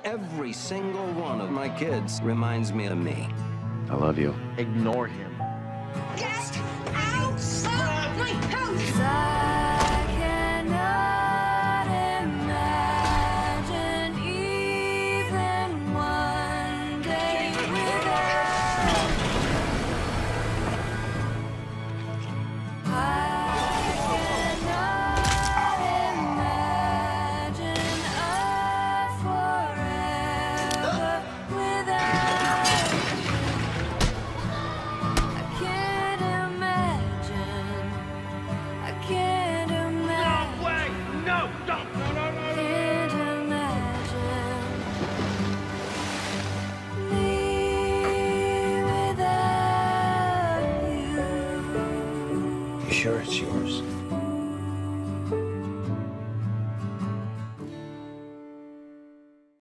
Every single one of my kids reminds me of me. I love you. Ignore him. Get out of my house! I cannot imagine even one day without you. I cannot imagine a forever without you. I can't imagine. I can't imagine. No way! No! Don't! Can't imagine me without you. You sure it's yours?